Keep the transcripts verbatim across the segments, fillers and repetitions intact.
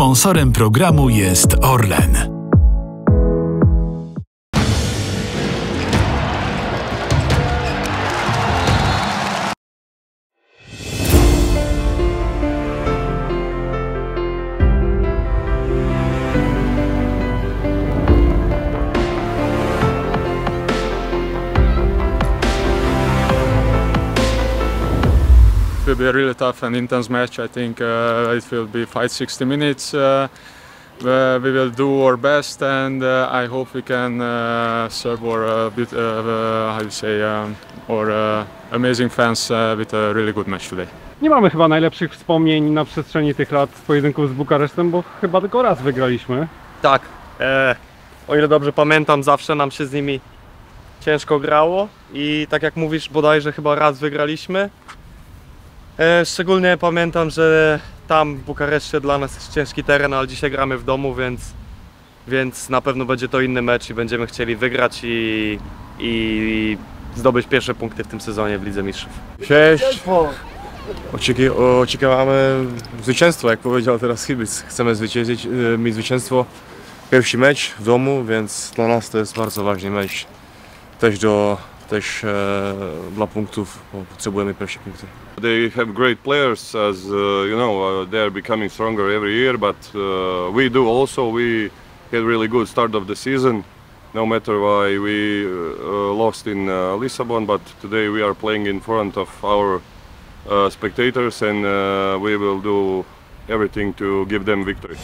Sponsorem programu jest Orlen. It will be a really tough and intense match. I think uh, it will be five sixty minutes. Uh, uh, we will do our best, and uh, I hope we can uh, serve our uh, bit, uh, uh, how you say um, our uh, amazing fans uh, with a really good match today. Nie mamy chyba najlepszych wspomnień na przestrzeni tych lat z pojedynków z Bukaresztem, bo chyba tylko raz wygraliśmy. Tak, e, o ile dobrze pamiętam, zawsze nam się z nimi ciężko grało i tak jak mówisz, bodajże chyba raz wygraliśmy. E, szczególnie pamiętam, że tam w Bukareszcie dla nas jest ciężki teren, ale dzisiaj gramy w domu, więc, więc na pewno będzie to inny mecz i będziemy chcieli wygrać i, i zdobyć pierwsze punkty w tym sezonie w Lidze Mistrzów. Cześć! Oczeki oczekiwamy zwycięstwa, jak powiedział teraz Chybic. Chcemy zwyciężyć, mieć zwycięstwo. Pierwszy mecz w domu, więc dla nas to jest bardzo ważny mecz. Też, do, też e, dla punktów, bo potrzebujemy pierwsze punkty. They have great players, as uh, you know, uh, they are becoming stronger every year, but uh, we do also. We had really good start of the season, no matter why we uh, lost in uh, Lisbon, but today we are playing in front of our uh, spectators, and uh, we will do everything to give them victory.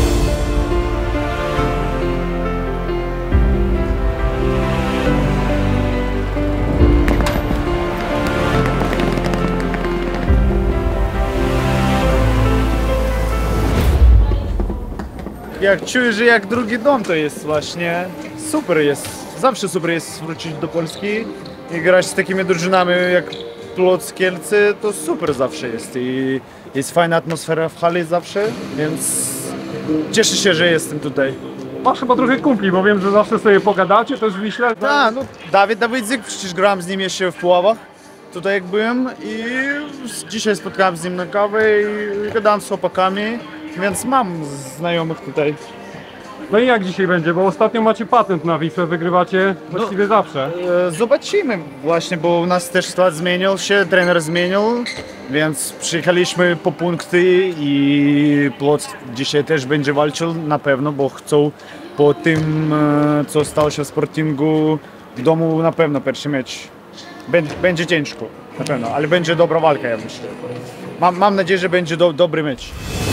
Jak czuję, że jak drugi dom to jest właśnie super jest, zawsze super jest wrócić do Polski i grać z takimi drużynami jak Płock, Kielce, to super zawsze jest i jest fajna atmosfera w hali zawsze, więc cieszę się, że jestem tutaj. Masz chyba trochę kumpli, bo wiem, że zawsze sobie pogadacie też w Wiśle. Tak, no Dawid Dawidzik, przecież grałem z nim jeszcze w Puławach, tutaj jak byłem i dzisiaj spotkałem z nim na kawę i gadałem z chłopakami. Więc mam znajomych tutaj. No i jak dzisiaj będzie? Bo ostatnio macie patent na Wisłę, wygrywacie właściwie no, zawsze. E, zobaczymy właśnie, bo u nas też skład zmienił się, trener zmienił, więc przyjechaliśmy po punkty i Płock dzisiaj też będzie walczył na pewno, bo chcą po tym, co stało się w Sportingu w domu na pewno pierwszy mecz. Będzie, będzie ciężko, na pewno, ale będzie dobra walka, ja myślę. Mam, mam nadzieję, że będzie do, dobry mecz.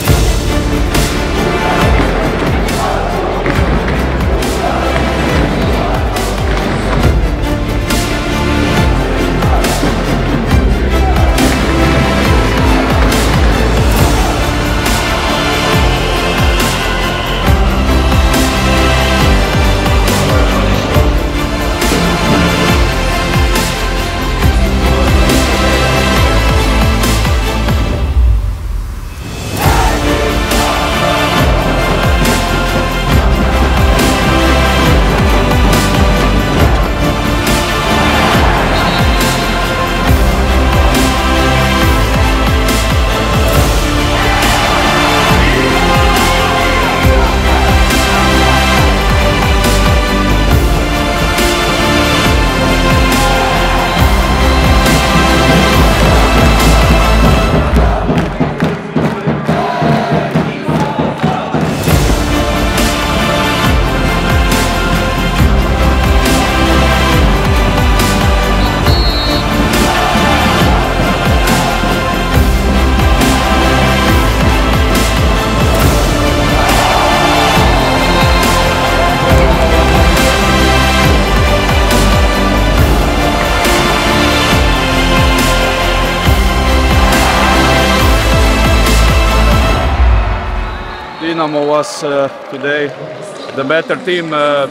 Dinamo was uh, today the better team. Uh,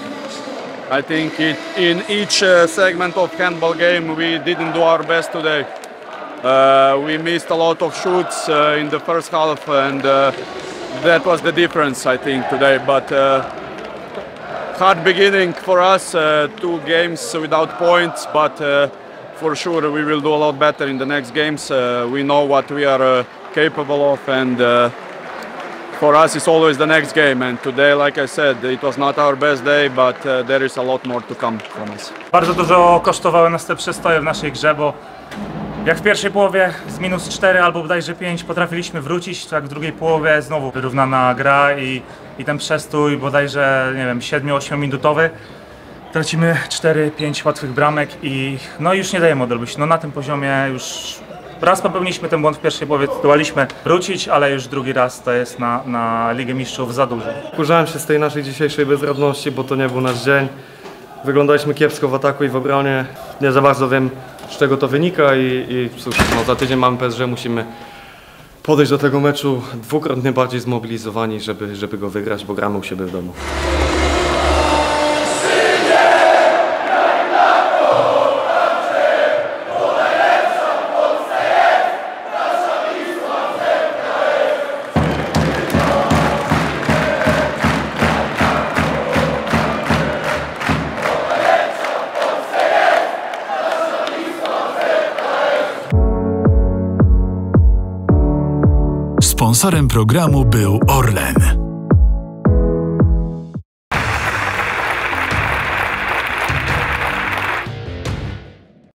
I think it, in each uh, segment of handball game we didn't do our best today. Uh, we missed a lot of shoots uh, in the first half, and uh, that was the difference, I think, today. But uh, hard beginning for us, uh, two games without points, but uh, for sure we will do a lot better in the next games. Uh, we know what we are uh, capable of, and uh, for us it's always the next game, and today, like I said, it was not our best day, but uh, there is a lot more to come from us. Bardzo dużo kosztowały nas te przestoje w naszej grze, bo jak w pierwszej połowie z minus cztery albo bodajże pięć potrafiliśmy wrócić, tak w drugiej połowie znowu wyrównana gra i, i ten przestój bodajże, nie wiem, siedmiu ośmiu minutowy. Tracimy cztery pięć łatwych bramek i no już nie dajemy odrobić. No na tym poziomie już raz popełniliśmy ten błąd w pierwszej połowie, zdołaliśmy wrócić, ale już drugi raz to jest na, na Ligę Mistrzów za dużo. Wkurzałem się z tej naszej dzisiejszej bezradności, bo to nie był nasz dzień. Wyglądaliśmy kiepsko w ataku i w obronie. Nie za bardzo wiem, z czego to wynika i, i cóż, no za tydzień mamy P S G, musimy podejść do tego meczu dwukrotnie bardziej zmobilizowani, żeby, żeby go wygrać, bo gramy u siebie w domu. Sponsorem programu był Orlen.